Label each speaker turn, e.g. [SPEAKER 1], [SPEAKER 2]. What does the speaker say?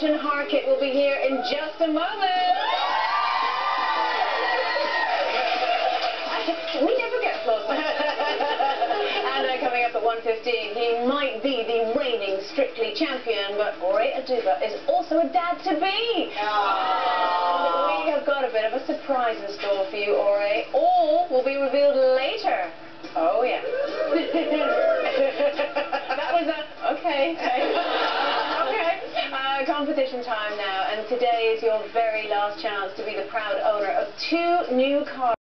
[SPEAKER 1] Morten Harket will be here in just a moment. We never get applause like that. And coming up at 1:15, he might be the reigning Strictly champion, but Ore Aduba is also a dad-to-be. And we have got a bit of a surprise in store for you, Ore. All will be revealed later. Oh, yeah. That was a... Okay. Competition time now, and today is your very last chance to be the proud owner of 2 new cars.